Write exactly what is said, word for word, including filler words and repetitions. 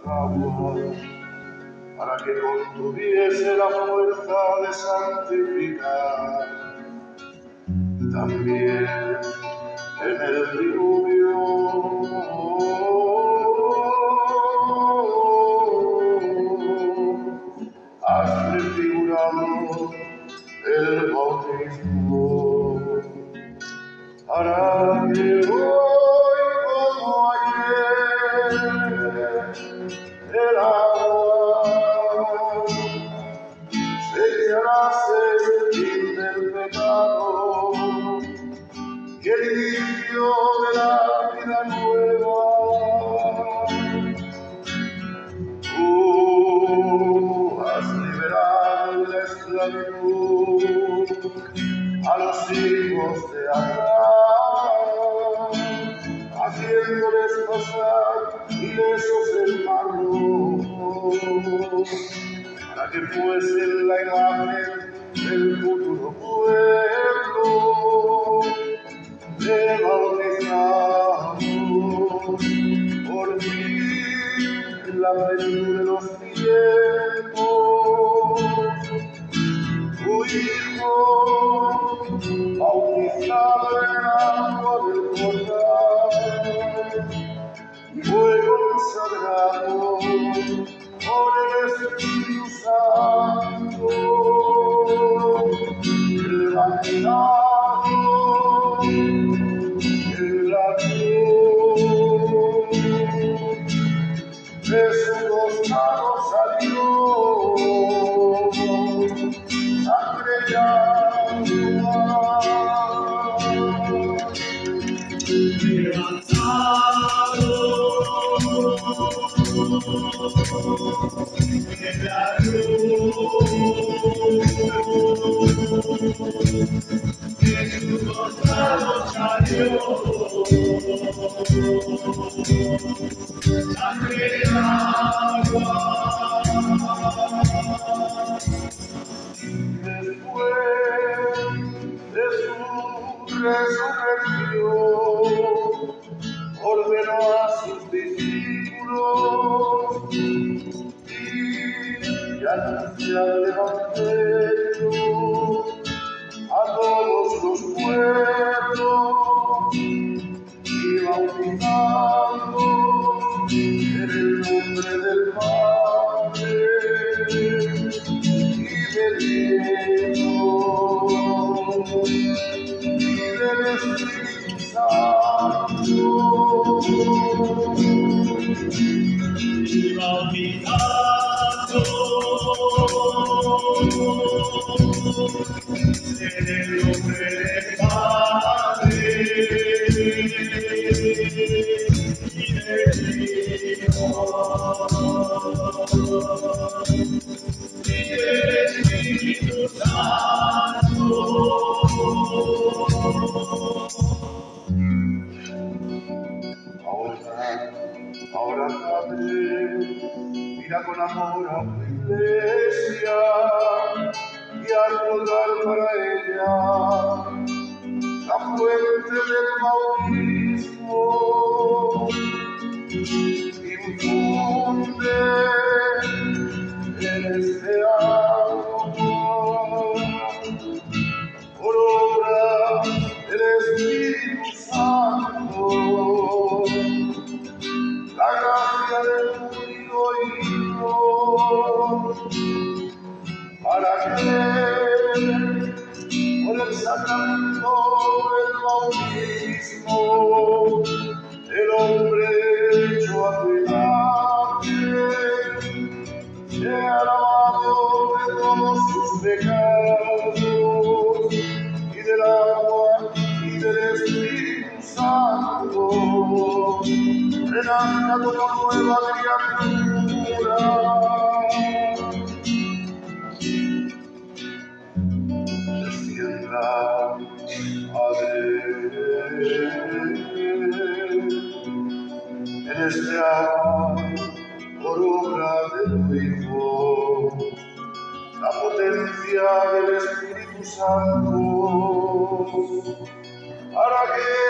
agua, para que contuviese la fuerza de santificar. También en el diluvio has prefigurado el bautismo, para que hoy como ayer el agua sellarase el fin del pecado y el inicio de la vida nueva. Tú has liberado de la esclavitud a los hijos de Abraham, haciéndoles pasar ilesos el mar Rojo, para que fuesen la imagen del futuro pueblo de bautizados. Por fin en la plenitud de los tiempos, tu Hijo, bautizado en el agua del Jordán, fue consagrado por el Espíritu Santo, levantado en la cruz, de su costado salió sangre y agua. Levantado en la cruz, de su costado salió sangre y agua. Después de su resurrección, ordenó a sus discípulos y anunciar el Evangelio a todos los pueblos y bautizándolos en el nombre del Padre y del Hijo y del Espíritu Santo, y bautizando en el nombre del Padre y del Hijo y del Espíritu Santo. Ahora, ahora Padre, mira con amor a tu iglesia y al rogar para ella la fuente del bautismo, infunde en este agua por obra del Espíritu Santo la gracia del único Hijo, para que por el sacramento del bautismo el hombre hecho admirable sea lavado de todos sus pecados y del agua y del Espíritu Santo, renazca como nueva criatura. Descienda, Padre, en este agua, por obra de tu Hijo, la potencia del Espíritu Santo, para que